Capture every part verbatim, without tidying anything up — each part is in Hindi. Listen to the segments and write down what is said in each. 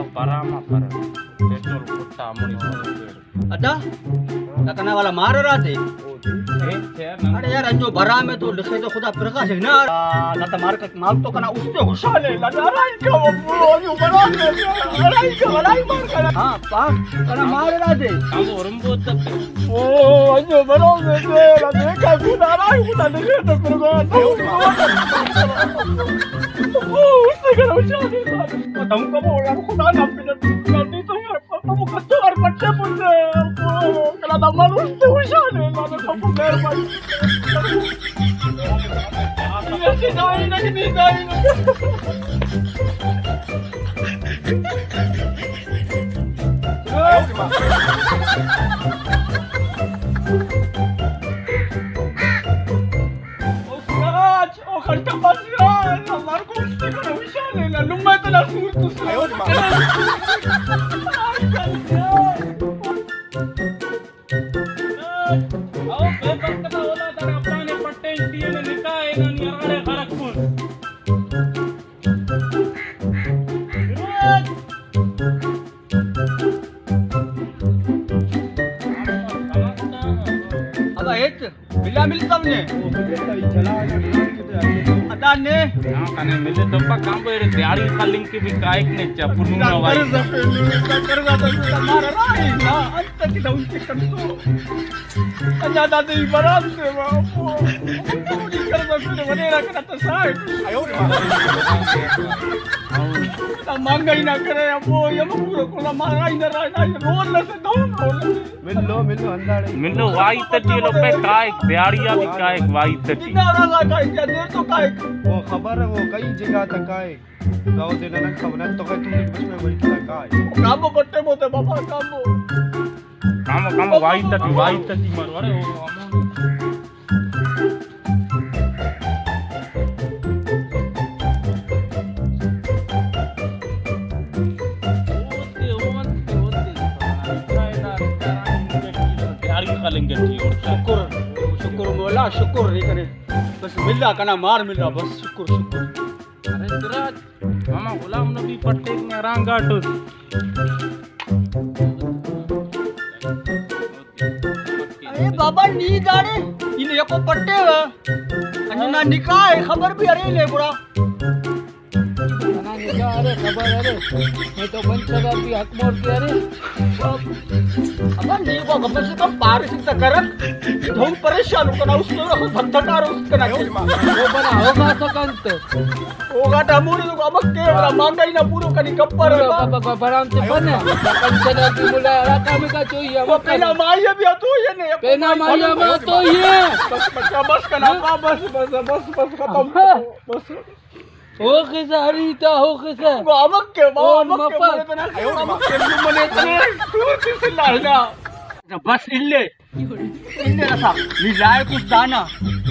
parama para petrol kota amoni ada tak kena वाला मार रहा थे अरे यार अंजो भरा में तो लिखे तो खुदा प्रकाश है ना ना तो मार का माल तो कना उससे खुशहाल है ना लड़ाई का वो अंजो भरा में लड़ाई का लड़ाई मार का हां पास कना मार रहा थे हम ओरंबो तक ओ अंजो भरा में ना देखा खुदा लड़ाई खुदा लिखे तो प्रकाश ओ उससे कना खुशहाल है तुम को बोला खुदा ना नहीं तो यार kamu keluar macam mana? Kalau tak malu tu usah ni, mana kamu berapa? Ini si naik nak ni naik. Oh Siraj, oh kerja Siraj, lamar kau mesti kena usah ni, lumai tu nak suruh tu. Ayo di mana? Bila milik kamu ni? Ada ni? Yang kan milik tempat kamu ini diari kaling ke bikaik ni capur nuna wai. Kerja tu kita marah lagi, na? Anta kita untuk kentu. Hanya ada ibarat tu, mahu. Di kerja tu ni mana nak kena tersai? Ayo ni. Kita manggai nak kena apa? Yang mahu kalau marah ini rasa roll lah sedang roll. मिलो मिलो अंदर मिलो वाई तटी लो पे काय प्यारिया भी काय वाई तटी कितना रंगा काय क्या देर तो काय वो खबर है वो कई जगह तक काय गाँव देना ना खबर तो काय तुमने कुछ में वही किया काय काम बट्टे मोते बाबा काम काम काम वाई तटी वाई तटी मारो अरे वो syukur syukur mola syukur ni kene bas मिला कना मार मिला बस syukur syukur अरे Siraj mama गुलाम नबी पटेल ने रांगाटू अरे बाबा नींद आ रे इन एको पट्टे अंजना निकाह है खबर भी अरे ले बुरा ना निकाह अरे खबर अरे मैं तो बन सदा भी हक मोर के अरे अब नहीं वो कब से कब बारिश तक करक धूम परेशान होना उसको धंधकार उसका ना वो बना होगा सकंत होगा टामुर तो अब के मांगा ही ना पूरा कनी कप्पर बराम से बने कंचना की मुला रखा में का चाहिए वो पेना मारिया भी तो ये नहीं पेना मारिया में तो ये बस बस बस करना बस बस बस बस खत्म बस हो किसा हरीता हो किसा वो अमक के वो अमक के बोले तो ना आयो अमक के मने तने तू किस लाना बस इल्ले इल्ले रसा नी लाए कुछ दाना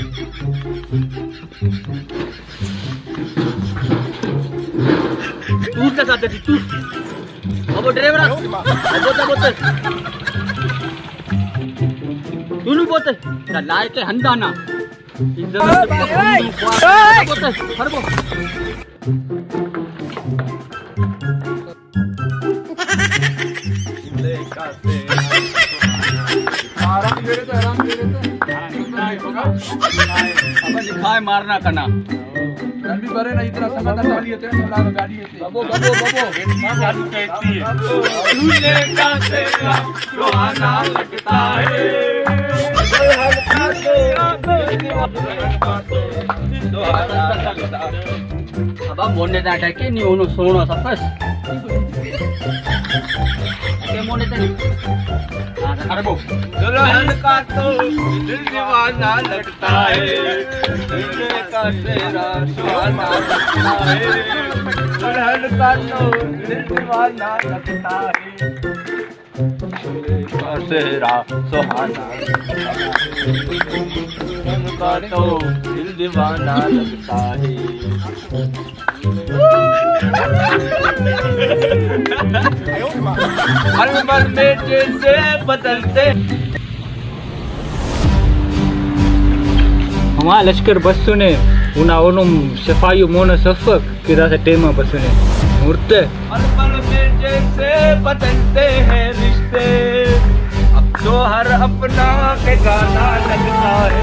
तू क्या साथे तू अब ड्राइवर अब बोल बोल तू नहीं बोलते ना लाए के हंदाना इन जगह बोलते हर बो आराम दे रहे तो आराम दे रहे तो अब दिखाए मारना करना भी बरे ना इतना समय तक गाड़ी है तेरे चला गाड़ी है बबो बबो बबो गाड़ी कहती है झूले का तेरा सुहाना लगता है अब मोने दाटा के नहीं उन्होंने सोना था बस के मोने दाटा अरे बो दुल्हन का तो दिल दीवाना लगता है झूले का तेरा सुहाना लगता है दुल्हन का तो दिल दीवाना लगता है तेरा सुहाना का तो दिल दीवाना लगता है हर पल में जैसे बदलते हमारा लश्कर बस सुने उन्हें उन्होंने सफाई मोन सफक किधर से टेमा बस सुने मुर्ते जैसे बदलते हैं रिश्ते, अब तो हर अपना के गाना लगता है।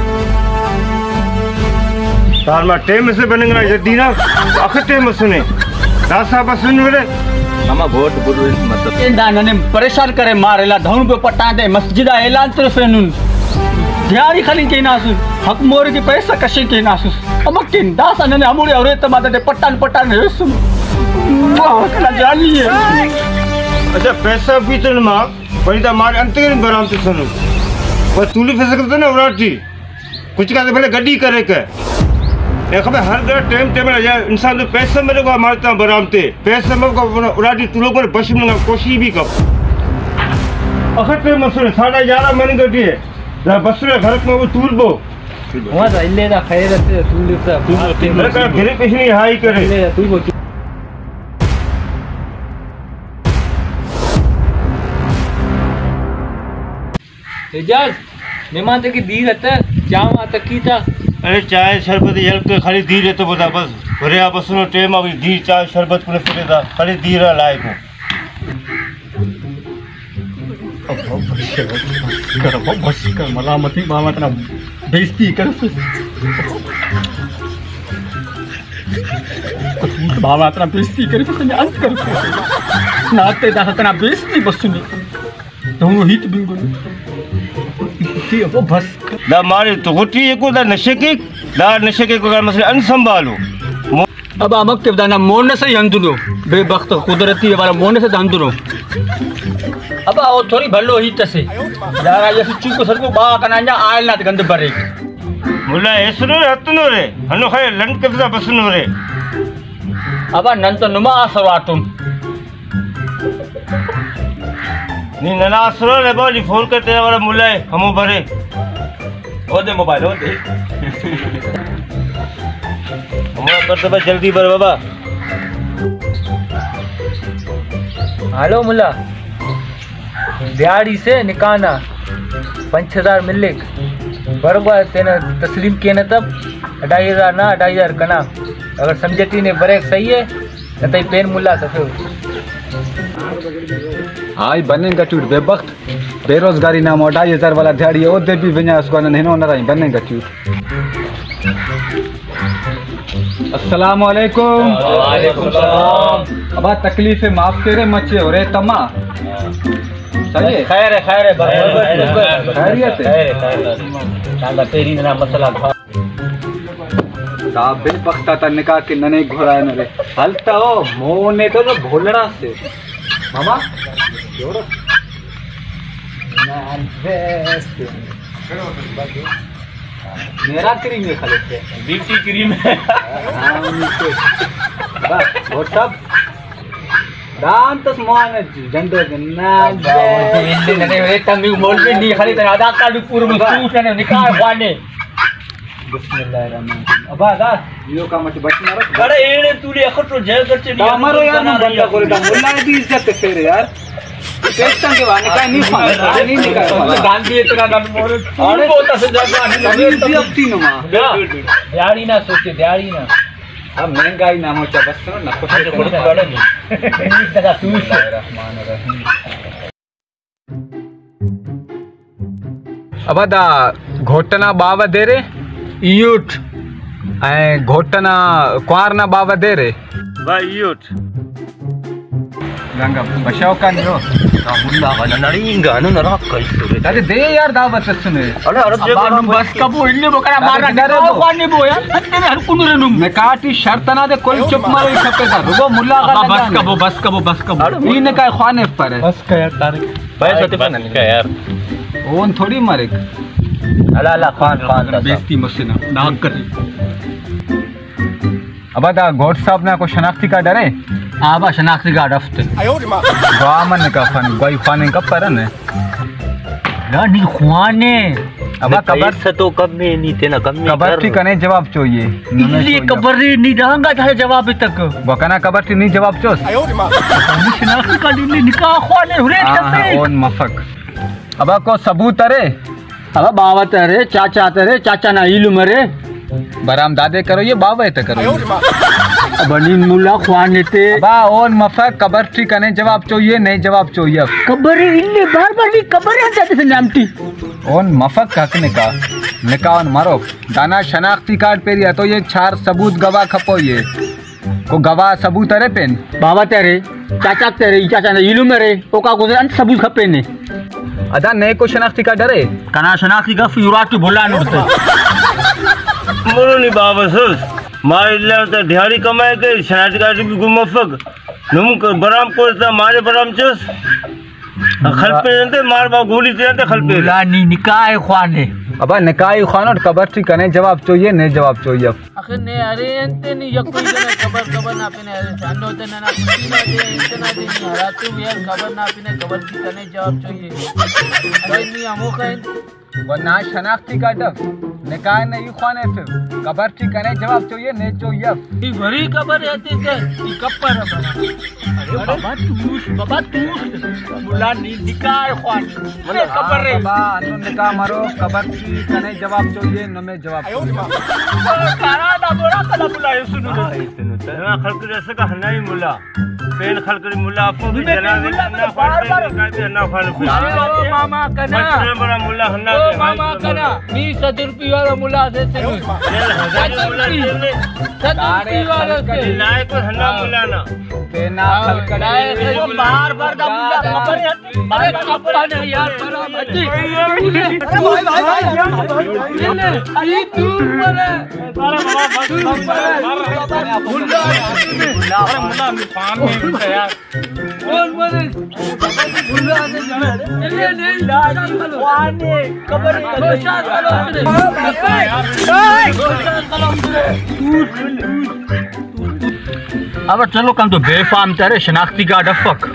तार मां टेम से बनेगा जल्दी ना आखिर टेम सुने रासा बस सुन मेरे मामा घोट बुरु मतलब इंदा ने परेशान करे मारेला धौन पे पटा दे मस्जिद ऐलान तो फेनुन दिहाड़ी खाली के नासु हक मोर के पैसा कशे के नासु अब किन दास ने हमरे औरे त मादे पटान पटान सुन वाह कला जानी है। अच्छा पैसा भी तो मां बड़ी ता मार अंतरिम बराम से सुनो पर तूली फस सकते ना उराटी कुछ का भले गड्डी करे के ए खबर हर घर टाइम टाइम या इंसान तो पैसा मेरे को मारता बराम ते पैसा मेरे को उराटी तू लोग बस में कोशिश भी कर अखर पे मसले साढ़े ग्यारह महीने गड्डी है ना बस में घर में वो तूल बो वहां जा इल्ले दा खैर से तूल से मेरे का घरे पे नहीं हाई करे इल्ले तू बो एजाज मेहमान तक की दी रहता चाव आ तक की था। अरे चाय शरबत हेल्प तो खाली दी रहे तो बता बस भरे आप सुनो टेम अभी दी चाय शरबत पूरे फिरे था खाली दी रहा लायक हूँ मलामती बाबा तना बेइज्जती कर बाबा तना बेइज्जती कर तो अंत कर नाते दा तना बेइज्जती बसुनी तो हित बिंगुन वो बस दा मारे तो होती है को दा नशे के दा नशे के को मसले अन संभालो अब अमक के दाना मोने से अंदुनो बेवक्त कुदरती वाला मोने से अंदुनो अब वो थोड़ी भलो ही तसे यार ये चुप को सरको बा कनांजा आयल ना गंद भरे मुला एसनो रतनो रे हनो खै लन के दा बसनो रे अब नन तो नुमा असवातुम नी नना असरो रे बोली फोन करते हैं वाला मुला हमो भरे ओ दे मोबाइल ओ दे हमरा करते बा जल्दी भर बाबा हेलो मुल्ला दिहाड़ी से निकाना पंच हजार मिले बराबर तेने तस्लीम किए न तब अढ़ाई हजार ना अढ़ाई हजार कना अगर समझती ने ब्रेक सही है न तई पेन मुल्ला सफे हाय बनेगा चूट बेबख्त बेरोजगारी नाम अढ़ाई हजार वाला दिहाड़ी ओ दे भी वञा उसको न हिनो न रही बनेगा चूट। अस्सलाम वालेकुम। वालेकुम सलाम। अब तकलीफ माफ करे मचे हो रे तमा सही है खैर है खैर है खैरियत है ताला तेरी ना मसला ता बेबख्ता ता निकाह के नने घोड़ा न रे हलता हो मोने तो जो भोलड़ा से मामा जोर मेरा क्रीम है खाली से बीटी क्रीम है बस वो सब दान तो मोने जंदो ना इल्ले नने रे तंग मोल पे नी खाली तना आधा कार्ड पूरा में सूट ने निकाल वाने बिस्मिल्लाहिर्रहमानिर्रहीम अबा दा यो का मत बच ना रख बड़े एड़े तूने अखर तो जेल करते नहीं हमारो यार ना बंदा करे दा मुल्ला दी इज्जत फेर यार टेस्ट के वाने का नहीं फान नहीं निकाल गांधी इतना नन मोर अरे बहुत से जगह नहीं इज्जत ती नमा दिहाड़ी ना सोचे दिहाड़ी ना अब महंगाई ना हो चा बस ना कुछ कोई बड़ा नहीं इस जगह तू रहमान रहीम अब दा घोटना बावा दे रे यूट ऐ घोटना क्वारना बावा दे रे भाई यूट गंगा बचाओ का नियो मुल्ला वाला नड़ींगा न नरा कैसे अरे दे यार दावत सुने अरे अरब जगह बस का वो इन्ने बकरा मारना डरे वो पानी बो यार तेरे हर कुन रे नुम मैं काटी शर्त ना दे कोई चुप मारो ई सब का रुको मुल्ला का बस का वो बस का वो बस का ई ने का खाने पर है बस का यार तारिक भाई सोते बन का यार ओन थोड़ी मारे अला अला खान खान बेइज्जती मुझसे ना नाक कर अब दा घोट साहब ना को शनाख्ती का डरे आबा शनाख्ती का डफते गामन का फन कोई खाने का परन है रानी खुआने अब कबर से तो कब में नहीं थे ना कब में कबर की कने जवाब चाहिए इसलिए कबर नहीं रहंगा था जवाब तक बकना कबर की नहीं जवाब चोस शनाख्ती का दिन निकाह खुआने हुरे तबे ओन मफक अब को सबूत अरे अब बाबा तेरे चाचा तेरे चाचा ना इल्म रे बराम दादे करो ये बाबा ते करो बनी मुल्ला ख्वान ते बा ओन मफक कबर ठीक कने जवाब चाहिए नहीं जवाब चाहिए कबर इल्ले बार बार भी कबर है जाते से नामटी ओन मफक हक निका निकान मारो दाना शनाख्ती कार्ड पे रिया तो ये चार सबूत गवाह खपो ये को गवाह सबूत अरे पेन बाबा तेरे चाचा तेरे चाचा ने इलू मेरे ओका गुजरान सबूत खपे ने अदा नए को शनाख्ती कार्ड अरे कना शनाख्ती का फिरात की भुला नोते मोरो नहीं बाबा सर मारे इल्ला तो दिहाड़ी कमाए के शनाख्ती कार्ड भी गुमफक नुम बराम को मारे बराम चस खल पे जानते मार बा गोली जानते खल पे लानी निकाय ख्वाने अबा निकाय ख्वान और कबर ठीक कने जवाब चाहिए नहीं जवाब चाहिए आखिर ने अरे अंते नहीं यकोई जने खबर खबर ना पिने अरे सांडो ते ना कुछ ना दे इतना दे नहीं हरा तू यार खबर ना पिने खबर की कने जवाब चाहिए अरे नहीं हमो कहें वरना शनाख्ती कार्ड निकाय नहीं ख्वाने फिर कबर ठीक कने जवाब चाहिए नहीं चाहिए ये भरी खबर है ते ये कपर है अरे बाबा तू बाबा तू मुला नी निकाय ख्वान बोले खबर रे बा अनु निकाह मारो कबर ठीक कने जवाब चाहिए न में जवाब कारा ना बोरा कला बुलाए सुनो सुनो खलक जैसे का हनाई मुल्ला पेन खलक मुल्ला आपको भी जना ना बार बार का भी ना खाल ओ मामा कना बड़ा मुल्ला हन्ना ओ मामा कना बीस रुपये वाला मुल्ला से तेरे हजार मुल्ला ने सत्तर वाला से लाए को हन्ना मुल्ला ना पेना खलक बार बार का मुल्ला खबर है अरे कप्पा ने यार बड़ा मच्छी अरे भाई भाई ले अरे तू बोले मुल्ला मुल्ला में फार्म में यार कौन बोले मुल्ला ने ले नहीं लाजी वाने खबर कोशिश करो अब चलो कम तो बेफाम तेरे शनाख्ती कार्ड अफक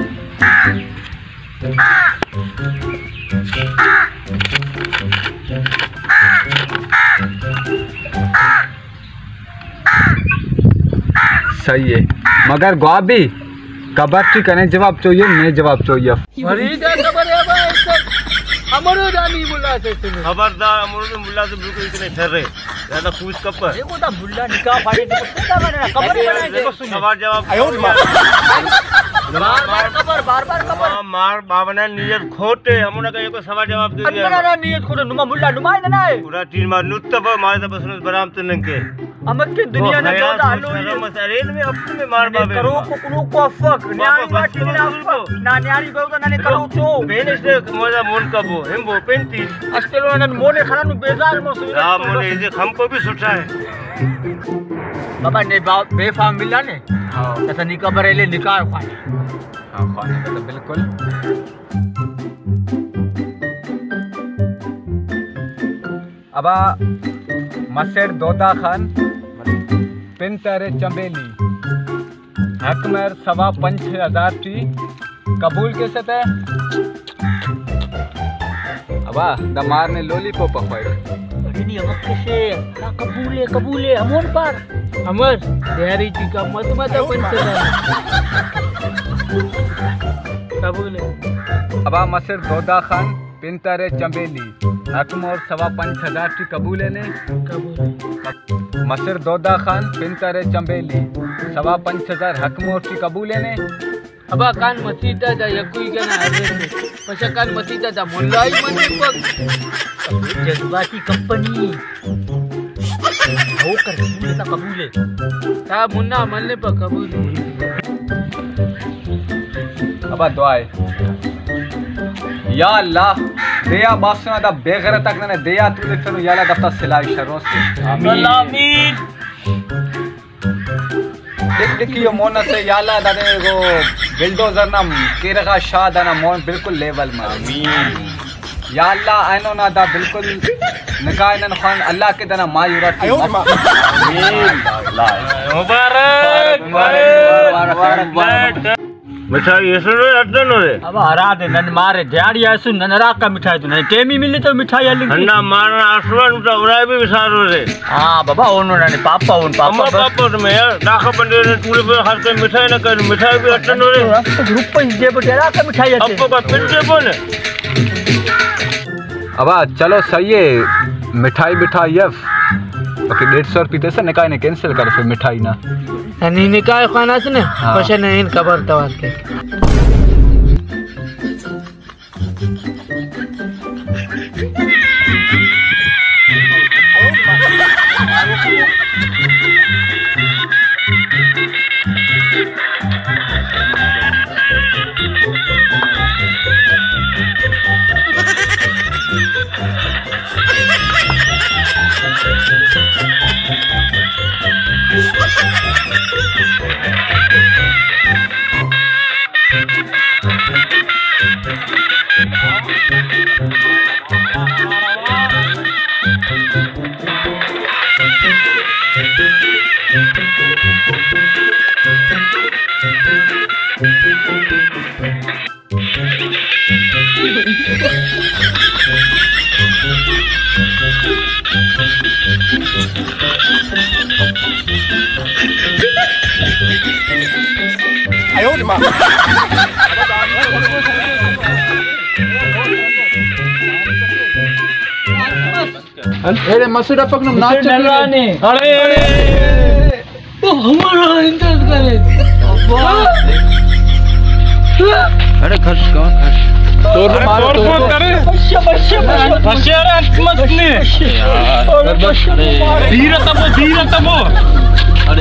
सही है मगर गवाबी कबर ठीक कने जवाब चाहिए नहीं जवाब चाहिए फरीद खबर है भाई अमरो जानी मुल्ला से सुनो खबरदार अमरो मुल्ला से बिल्कुल इतने ठहरे ज्यादा पूछ कपर देखो ता मुल्ला निकाह फाड़ी तो कितना बना खबर बनाए देखो सवाल जवाब आयो बार बार खबर बार बार खबर मार बाबना नियत खोटे हमरा का एको सवाल जवाब दे दिया अंदर नियत खोटे नुमा मुल्ला नुमाई ना है पूरा तीन मार नुत्तब मारे तो बसने बराम तो नंके अमत की दुनिया ने जो आलू ये मसरेल में अपने में मार बाबे करो को कुनो को अफक न्यारी बाटी ना अफक ना न्यारी गयो तो नाने करो तो बेन से मोजा मोन कबो हम वो पैंतीस अस्टेलो नन मोने खरा नु बेजार मो सुविधा हां मोने ये हमको भी सुठा है बाबा ने बेफाम मिला ने हां तसा निका बरेले निकाल खाने हां खाने का तो बिल्कुल अबा मसेर दोदा खान पिन तेरे चंबेली हक मेर सवा पंच हजार टी कबूल कैसे थे अबा दमार ने लॉलीपॉप पकड़ ini apa keseh nak kabule kabule amon par अमर तैयारी की का मत मत पंचदार कबूल अबा मसेर दोदा खान पिन तेरे चंबेली हक मोर सवा पंच हजार टी कबूल ने कबूल मसर दोदा खान पिन तेरे चंबेली सवा पंच हजार हक मोर टी कबूल ने अबा कान मसीदा दा यकुई गना हरे पछा कान मसीदा दा मुल्लाई मनी पग जज्बाती कंपनी हो कर ता कबूले ता मुन्ना मल्ले पर कबूल अबा दुआए या अल्लाह दया बासना दा बेगैरत तक ने दया तुले फिर याला दफ्ता सिलाई शरों से आमीन आमीन देख देख यो मोन से याला दादे वो बिल्डोजर ना केरगा शाह दा ना मोन बिल्कुल लेवल में आमीन या अल्लाह आइनो ना दा बिल्कुल निकायन खान अल्लाह के दना मायूरा आमीन मुबारक मुबारक मिठाई ये सुनो अटन रे अब हरा दे नन मारे झाड़ी आसु ननरा का मिठाई तो नहीं टेमी मिले तो मिठाई अलग अन्ना मारना आसमान उठा उड़ाए भी विसारो रे हां बाबा ओनो ने पापा ओन पापा अम्मा पापा तो मैं यार दाखा बंदे ने टूले पे हर कोई मिठाई ना कर मिठाई भी अटन रे ग्रुप पे जे बटेरा का मिठाई आते अब का पिंजे बोले अबा चलो सही है मिठाई बिठाई यफ बाकी डेढ़ सौ रुपये दे से निकाह ने कैंसिल कर फिर मिठाई ना आणि निकाह खाना से ने हाँ। पशा ने इन खबर तवार के अरे मसूद अपक नु नाच नराने अरे तो हमारा इंतजार करे अरे खर्च कौन खर्च तोर मारो तोर करे बच्चा बच्चा बच्चा रे मत ने धीरे तबो धीरे तबो अरे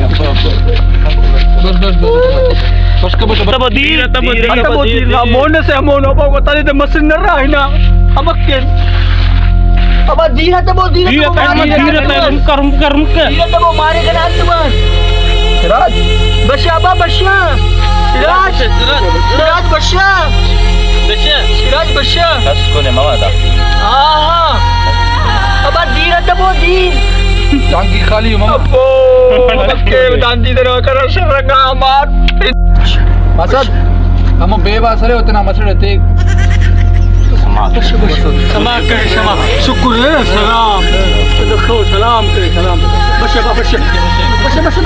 बस बस बस बस कब तबो धीरे तबो तबो धीरे मोन से मोन हो बता दे मशीन न रहा है ना अब के अब धीरे तबो धीरे धीरे तबो धीरे तबो करम करम के धीरे तबो मारे के नाम तुम्हार राज बच्चा बा बच्चा सिराज सिराज बच्चा बच्चा सिराज बच्चा बस कोने मवादा हां हां अब धीरे तबो धी टांगी खाली मम्मा के दांडी दे कर रंगा मार मसद हम बेवासरे उतना मसड़े ते समा समा करे समा शुक्र है सलाम देखो सलाम करे सलाम बशा बशा बशा बशा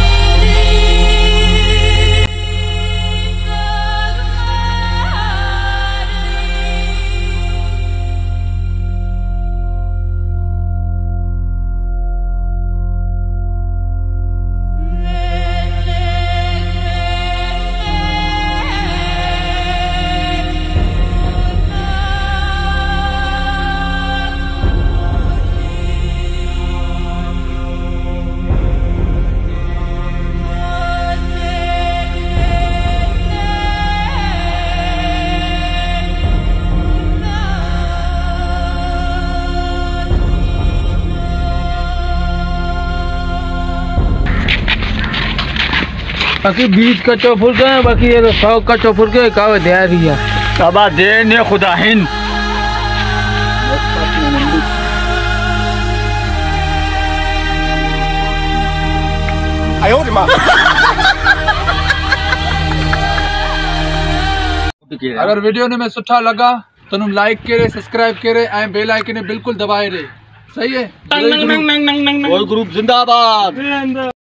बाकी बीच का चौफुर का है बाकी ये सौ का चौफुर के का दे रही है अब दे ने खुदा हिंद अगर वीडियो ने में सुठा लगा तो तुम लाइक करे सब्सक्राइब करे ऐं बेल आइकन बिल्कुल दबाए रहे सही है ग्रुप जिंदाबाद।